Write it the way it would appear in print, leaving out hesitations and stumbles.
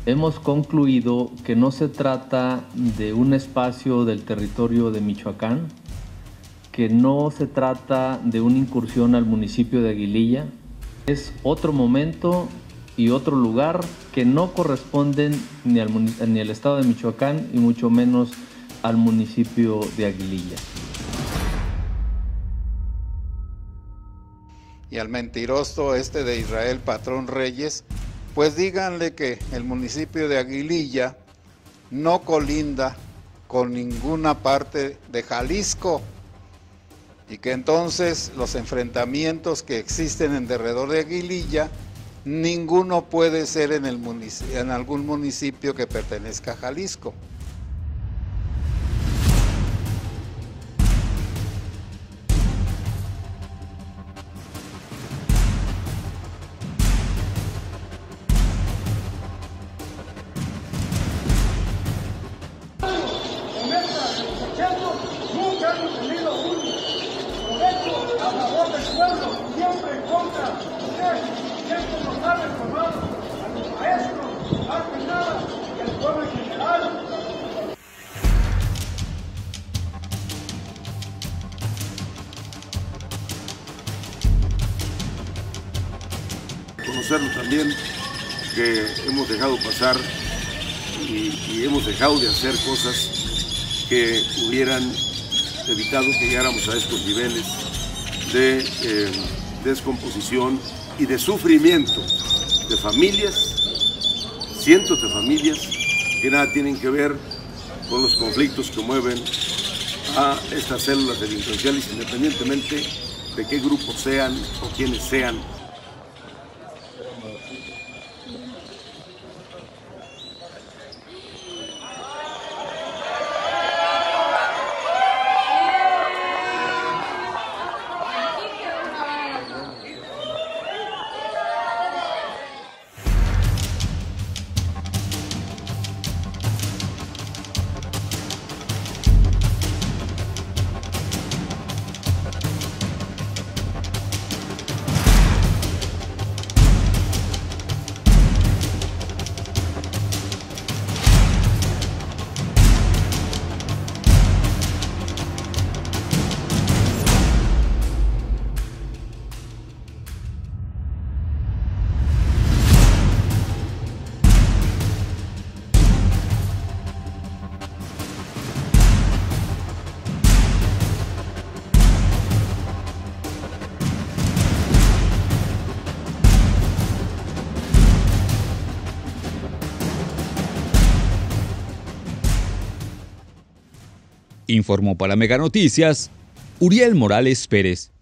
Hemos concluido que no se trata de un espacio del territorio de Michoacán, que no se trata de una incursión al municipio de Aguililla. Es otro momento y otro lugar que no corresponden ni al estado de Michoacán y mucho menos al municipio de Aguililla. Y al mentiroso de Israel Patrón Reyes, pues díganle que el municipio de Aguililla no colinda con ninguna parte de Jalisco y que entonces los enfrentamientos que existen en derredor de Aguililla, ninguno puede ser en algún municipio que pertenezca a Jalisco. Nunca hemos tenido un proyecto a favor del pueblo, siempre en contra de ustedes, siempre nos han reformado a los maestros, más que nada, y al pueblo en general. Conocerlo también, que hemos dejado pasar y hemos dejado de hacer cosas que hubieran evitado que llegáramos a estos niveles de descomposición y de sufrimiento de familias, cientos de familias que nada tienen que ver con los conflictos que mueven a estas células delincuenciales, independientemente de qué grupos sean o quiénes sean. Informó para Mega Noticias, Uriel Morales Pérez.